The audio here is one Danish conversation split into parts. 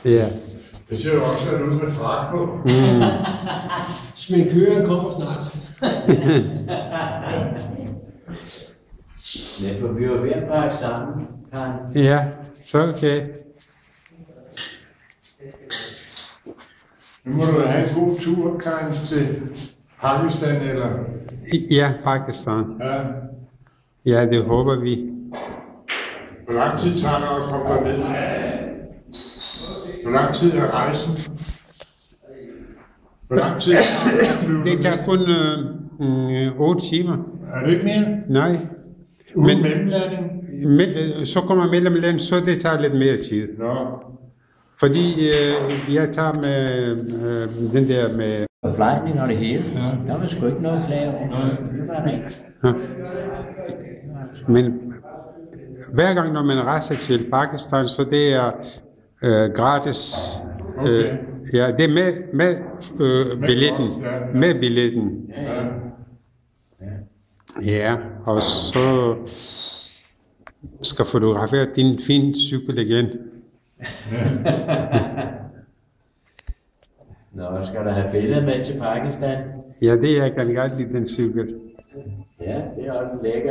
Ja. Det ser jo også ud med frak på. Smækkøren kommer snart. Ja, for vi var ved at pakke sammen, Karen. Ja, så okay. Nu må du have en god tur, Karen, til Pakistan, eller? Ja, Pakistan. Ja. Ja, det håber vi. Hvor lang tid tager det at komme derned? Hvor lang tid er rejsen? Hvor lang tid tager det at flyve Det tager derned? kun 8 timer. Er det ikke mere? Nej. Uden mellemlanding? Så kommer mellemland, så det tager lidt mere tid. Nå. Fordi jeg tager med den der med... Forplejning og det hele. Ja. Der var sgu ikke noget at klage over. Det var det ikke. Ja. Men hver gang, når man rejser til Pakistan, så det er gratis. Okay. Ja, det er med billetten. Ja. Med billetten. Ja. Ja, og så skal fotografere din fine cykel igen. Nå, skal du have billeder med til Pakistan? Ja, det jeg kan godt lide den cykel. Ja, det er også lækkert.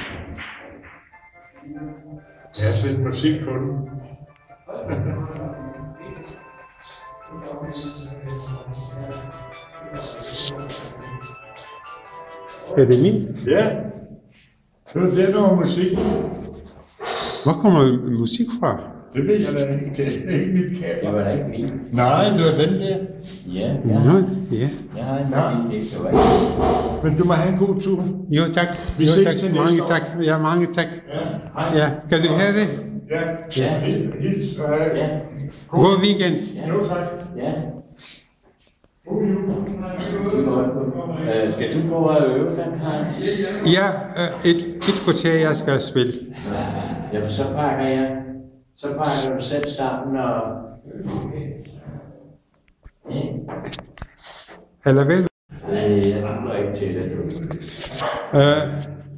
Jeg har sendt musik på den. Er det min? Ja. Så det er noget musik. Hvor kommer musik fra? Det ved jeg da ikke. Det er ikke mit Det kamera. var da ikke min. Nej, det var den der. Ja, Nå, ja. jeg har en mobil, det var ikke. Men du må have en god tur. Jo, tak. Vi Jo, ses tak. til næste Mange år. tak. Ja, mange tak. Ja, hej. Ja, kan du have det? Ja, Ja. hils og Ja, God weekend. Jo, tak. ja. Skal du gå og øve dig, Karen? Ja, et kvarter, jeg skal spille. Ja, for så pakker du selv sammen og... Ja. Eller hvad? Nej, jeg tror ikke til det, du.